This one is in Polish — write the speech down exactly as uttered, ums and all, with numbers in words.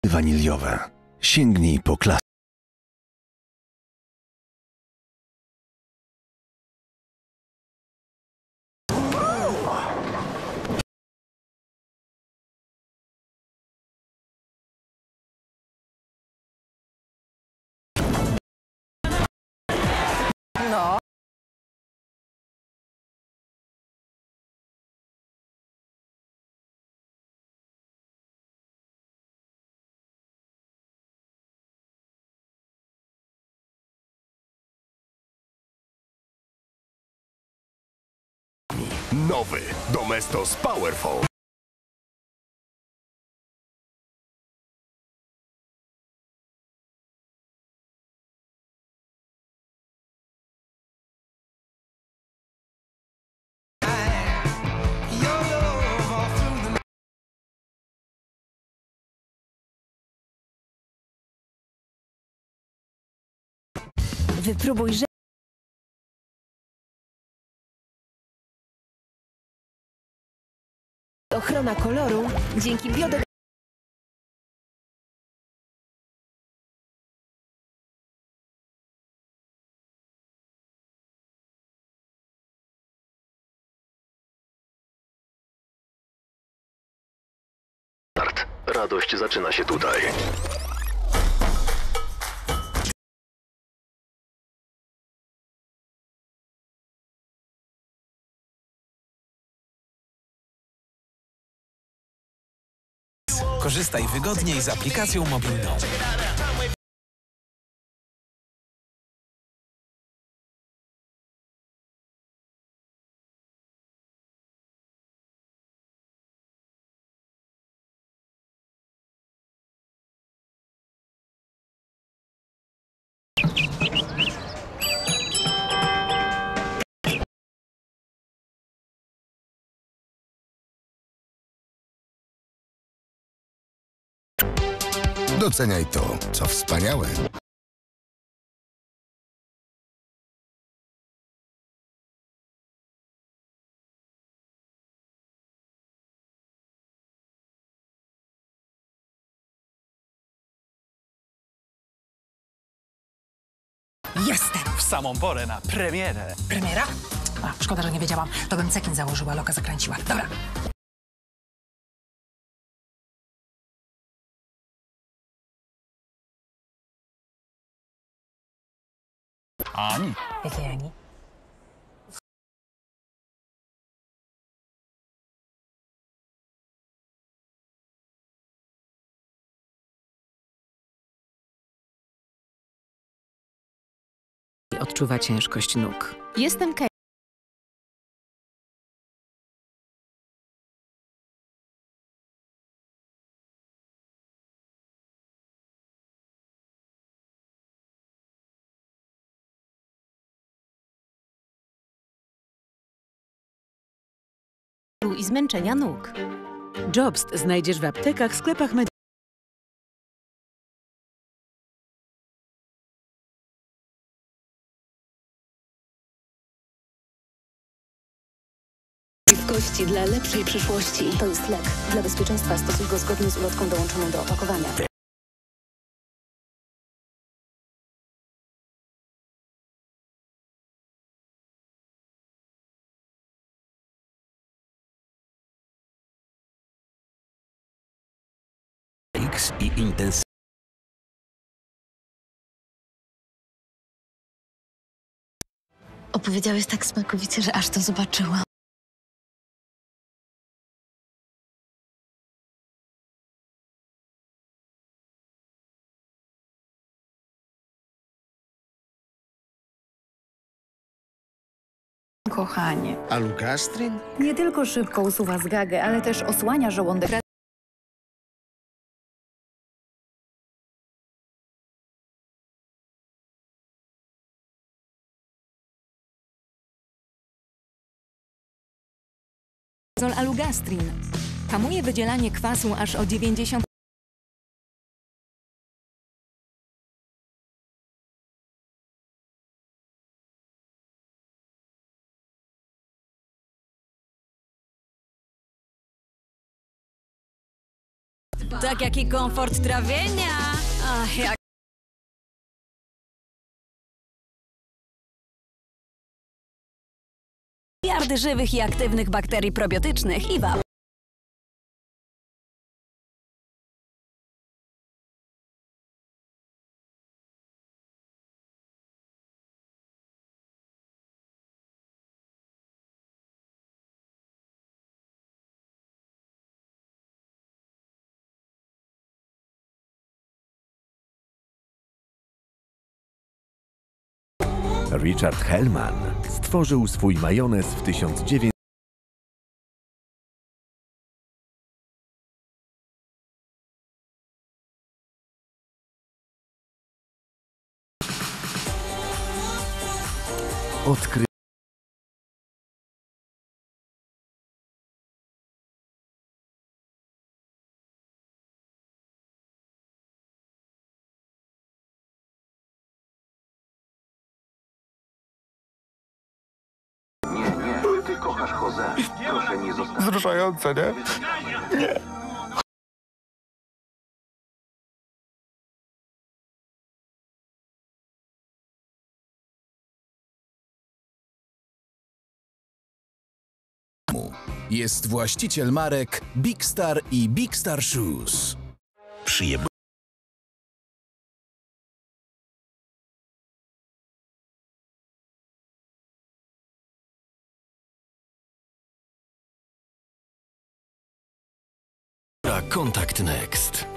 Waniliowe. Sięgnij po klasę. No. Nowy Domestos Powerfold. Wypróbuj, że... Ochrona koloru dzięki biodo... Radość zaczyna się tutaj. Korzystaj wygodniej z aplikacją mobilną. Doceniaj to, co wspaniałe. Jestem! W samą porę na premierę. Premiera? A, szkoda, że nie wiedziałam. To bym cekin założyła, loka zakręciła. Dobra. Ani. Jakiej Ani? Odczuwa ciężkość nóg. Jestem Kate. I zmęczenia nóg. Jobst znajdziesz w aptekach, sklepach medycznych. Kości dla lepszej przyszłości. To jest lek. Dla bezpieczeństwa stosuj go zgodnie z ulotką dołączoną do opakowania. X i intensywny. Opowiedziałeś tak smakowicie, że aż to zobaczyłam. Kochanie. Alugastrin? Nie tylko szybko usuwa zgagę, ale też osłania żołądek. Alugastrin hamuje wydzielanie kwasu aż o dziewięćdziesiąt procent. Tak jak i komfort trawienia. Ach, jak... Miliardy żywych i aktywnych bakterii probiotycznych i wap. Richard Hellman stworzył swój majonez w tysiąc dziewięćset odkry Ty kochasz Jose. Proszę nie zostać. Wzruszające, nie? Nie. Jest właściciel marek Big Star i Big Star Shoes. przyjemności. Kontakt Next.